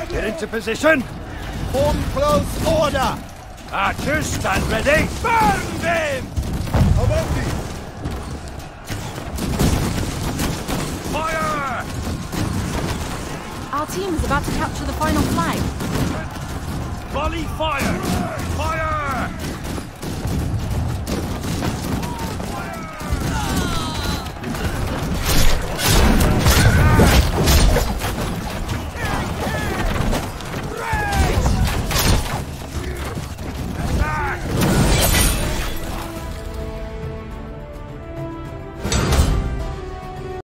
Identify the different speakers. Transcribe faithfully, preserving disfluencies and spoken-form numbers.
Speaker 1: Get into position!
Speaker 2: Form close order!
Speaker 1: Archers, stand ready! Burn them!
Speaker 2: Avanti!
Speaker 1: Fire!
Speaker 3: Our team is about to capture the final flag.
Speaker 1: Volley fire! Fire!